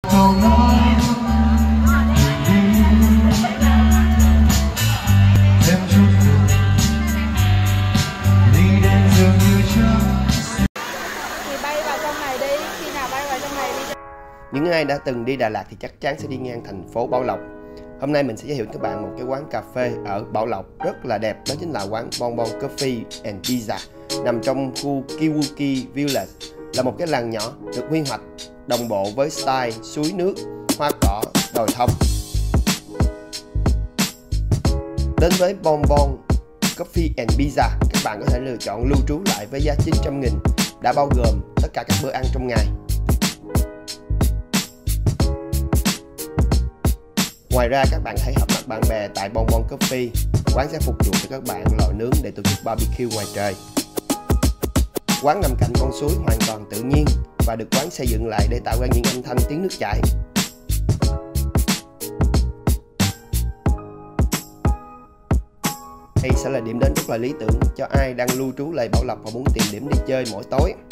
câu nói thêm chút buồn đi đến dường như chưa. Thì bay vào trong này đi, khi nào bay vào trong này đi. Những ai đã từng đi Đà Lạt thì chắc chắn sẽ đi ngang thành phố Bảo Lộc. Hôm nay mình sẽ giới thiệu các bạn một cái quán cà phê ở Bảo Lộc rất là đẹp, đó chính là quán Bon Bon Coffee and Pizza, nằm trong khu Kiwuki Village, là một cái làng nhỏ được quy hoạch đồng bộ với style suối nước, hoa cỏ, đồi thông. Đến với Bon Bon Coffee and Pizza, các bạn có thể lựa chọn lưu trú lại với giá 900.000, đã bao gồm tất cả các bữa ăn trong ngày. Ngoài ra các bạn hãy họp mặt bạn bè tại Bon Bon Coffee, quán sẽ phục vụ cho các bạn lò nướng để tổ chức barbecue ngoài trời. Quán nằm cạnh con suối hoàn toàn tự nhiên và được quán xây dựng lại để tạo ra những âm thanh tiếng nước chảy. Đây sẽ là điểm đến rất là lý tưởng cho ai đang lưu trú lại Bảo Lộc và muốn tìm điểm đi chơi mỗi tối.